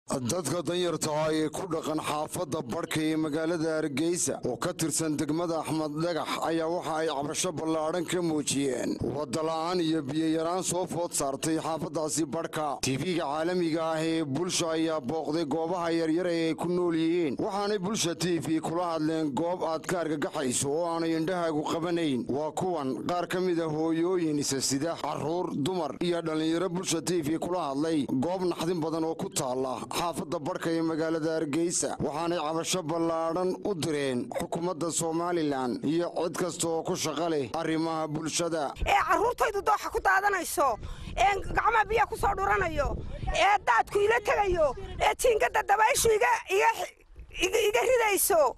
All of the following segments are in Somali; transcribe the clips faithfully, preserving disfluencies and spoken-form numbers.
dadka danyarta ah ee ku dhaqan xaafadda barhka ee magaalada Hargeysa oo ka tirsan degmada Axmed Dhagax ayaa waxa ay cabasho ballaadhan ka muujiyeen waddo la'aan iyo biyo yaraan soo food saartay xaafaddaasi barhka. TV-ga caalamiga ah ee Bulsho ayaa booqday goobaha yaryar ee ay ku nool yihiin, waxaanay Bulsho T V kula hadleen goob aad ka argagaxayso oo aanay indhahaagu qabanayn. Waa kuwan qaar ka mid ah hooyooyin isa sida carruur, dumar iyo dhalinyaro Bulsho T V kula hadlay goob naxdin badan oo ku taala xaafadda barhka ee magaalada Hargeysa, waxaanay cabasho ballaadhan u direen xukuumadda Somaliland iyo cid kasta oo ku shaqo leh arrimaha bulshada. ee carruurtaydu dooxa ku daadanayso, ee gacmaha biyaha ku soo dhuranayo, ee daadku ila tegayo, ee jiingada dabayshu iga iga ridayso.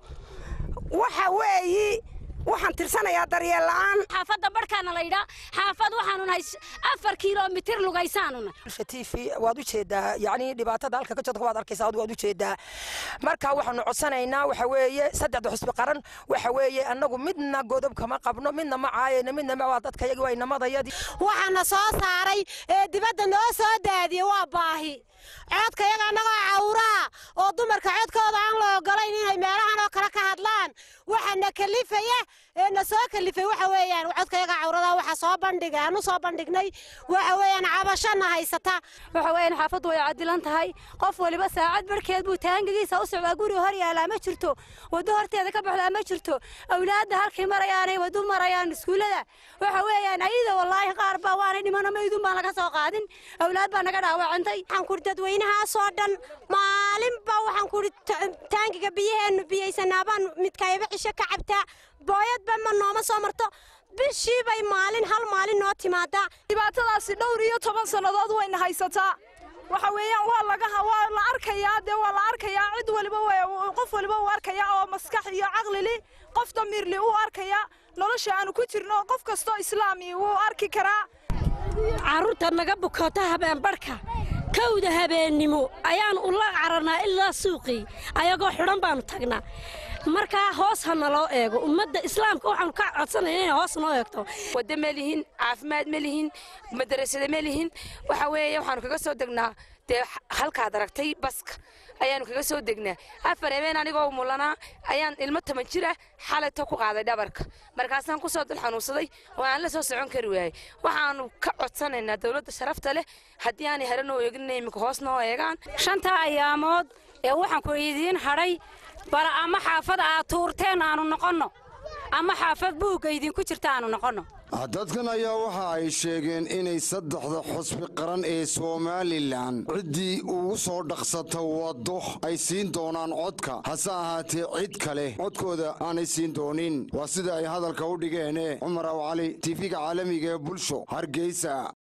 waxa weeyi waxaan tirsanayaa daryeel la'aan. xaafadda barhkaana la yidhaa xaafad waxaanu nahay afar kiiloomitir lugaysaanuna. Bulsho T V waad u jeedaa, yacni dhibaatada halka ka jirta waad arkaysaa, waad u jeedaa. marka waxaanu codsanaynaa waxa weeye saddexda xusbi qaran waxa weeye annagu midna godob kama qabno, midna ma caayayno, midna ma waa dadka iyaga way namadayadii. waxaana soo saaray ee dibadda noo soo daadiyay waa baahi. codka iyaga annagoo cawraa oo dumarka codkooda aan la ogolayn inay meelahan oo kale ka hadlaan, waxaana kalifaya ee na soo kalifay waxa weeyaan codka iyaga cawrada waxa soo bandhigay aanu soo bandhignay waxa weeyaan cabashana haysata. waxa weeyaan xaafaddu way cadilan tahay, qof waliba saacad barkeed buu taangigiisa u socdaa, guri hor yaala ma jirto, wado horteeda ka baxda ma jirto, awlaadda halkii marayaan wado marayaan iskuulada. waxa weeyaan ayida wallaahi qaar baa waanay dhimana maydun baan laga soo qaadin, awlaad baa naga dhaawacantay. waxaan ku dadweynahaas oo dhan maalinba waxaan ku taangiga biyaheenu biyaysanaabaan midkayba cisho ka cabtaa, booyadba ma nooma soo marto, bishii bay maalin hal maalin noo timaadaa. dhibaatadaasi dhowr iyo toban sannadood wayna haysataa. waxa weeyaan waa laga waa la arkayaa dee waa la arkayaa cid waliba qof waliba uu arkayaa oo maskax iyo caqli leh, qof damiirli uu arkayaa nolosha aanu ku jirno, qof kastoo islaami uu arki karaa. carruurta naga bukata habeen barhka kowda habeennimo ayaan u la cararnaa ilaa suuqii ayagoo xidhan baanu tagnaa. markaa hoos ha naloo eego, ummadda islaamka waxaanu ka codsanaynaa inay hoos noo eegto. waddo ma lihin, caafimaad ma lihin, madarasada ma lihin. waxa weeye waxaanu kaga soo degnaa dee halkaad aragtay baska ayaanu kaga soo degnaa. afar habeen anigoo umulanaa ayaan ilmo toban jira xalayto ku qaaday dhabarka, markaasaan ku soo dul xanuunsaday oo aan la soo socon kari waayey. waxaanu ka codsanaynaa dawladda sharafta leh haddii aanay hare noo eegin iminka hoos noo eegaan. shanta ayaamood ee waxaan ku idiin hadhay bara ama xaafad aad tuurteen aanu noqonno ama xaafad buugga idinku jirta aanu noqonno. dadkan ayaa waxa ay sheegeen inay saddexda xusbi qaran ee Somaliland ciddii ugu soo dhaqsata waddo ay siin doonaan codka, hase ahaatee cid kale codkooda aanay siin doonin. waa sida ay hadalka u dhigeen. Cumar Aw Cali, T V-ga caalamiga ee Bulsho, Hargeysa.